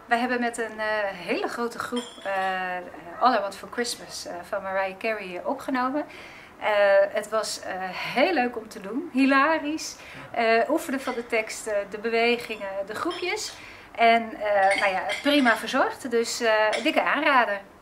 Wij hebben met een hele grote groep All I Want For Christmas van Mariah Carey opgenomen. Het was heel leuk om te doen, hilarisch. Oefenen van de teksten, de bewegingen, de groepjes. En nou ja, prima verzorgd, dus dikke aanrader.